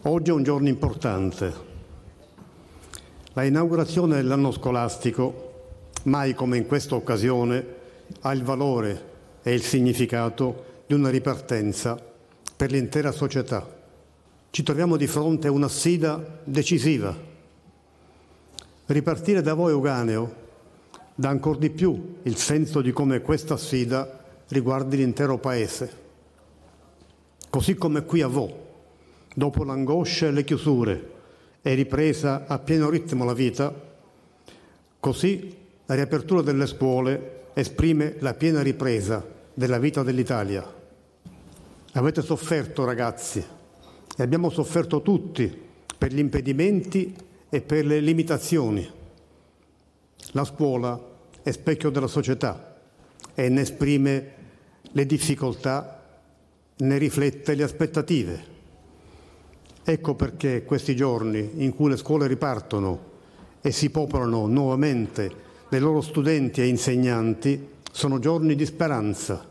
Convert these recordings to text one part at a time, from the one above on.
Oggi è un giorno importante. La inaugurazione dell'anno scolastico, mai come in questa occasione, ha il valore e il significato di una ripartenza per l'intera società. Ci troviamo di fronte a una sfida decisiva. Ripartire da voi, Euganeo, dà ancor di più il senso di come questa sfida riguardi l'intero Paese. Così come qui a Vo, dopo l'angoscia e le chiusure, è ripresa a pieno ritmo la vita, così la riapertura delle scuole esprime la piena ripresa della vita dell'Italia. Avete sofferto, ragazzi, e abbiamo sofferto tutti per gli impedimenti e per le limitazioni. La scuola è specchio della società e ne esprime le difficoltà, ne riflette le aspettative. Ecco perché questi giorni in cui le scuole ripartono e si popolano nuovamente dei loro studenti e insegnanti sono giorni di speranza.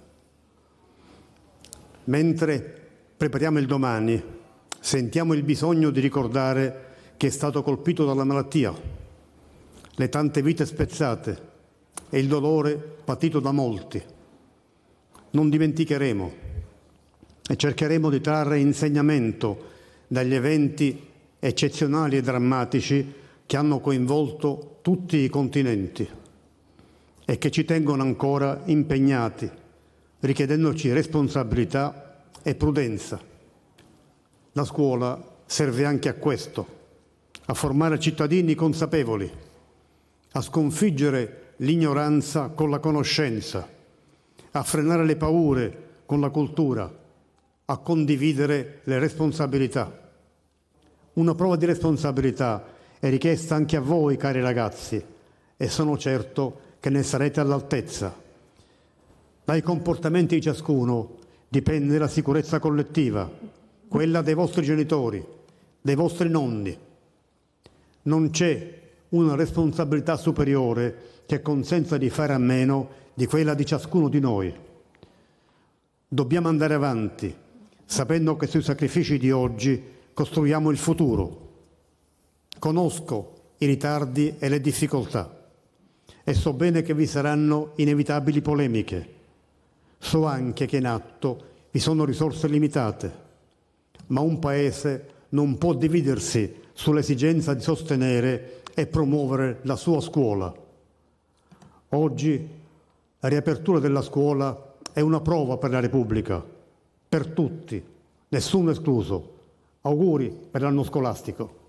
Mentre prepariamo il domani, sentiamo il bisogno di ricordare chi è stato colpito dalla malattia, le tante vite spezzate e il dolore patito da molti. Non dimenticheremo e cercheremo di trarre insegnamento dagli eventi eccezionali e drammatici che hanno coinvolto tutti i continenti e che ci tengono ancora impegnati, richiedendoci responsabilità e prudenza. La scuola serve anche a questo, a formare cittadini consapevoli, a sconfiggere l'ignoranza con la conoscenza, a frenare le paure con la cultura, a condividere le responsabilità. Una prova di responsabilità è richiesta anche a voi, cari ragazzi, e sono certo che ne sarete all'altezza. Dai comportamenti di ciascuno dipende la sicurezza collettiva, quella dei vostri genitori, dei vostri nonni. Non c'è una responsabilità superiore che consenta di fare a meno di quella di ciascuno di noi. Dobbiamo andare avanti, sapendo che sui sacrifici di oggi costruiamo il futuro. Conosco i ritardi e le difficoltà e so bene che vi saranno inevitabili polemiche. So anche che in atto vi sono risorse limitate, ma un Paese non può dividersi sull'esigenza di sostenere e promuovere la sua scuola. Oggi la riapertura della scuola è una prova per la Repubblica, per tutti, nessuno escluso. Auguri per l'anno scolastico.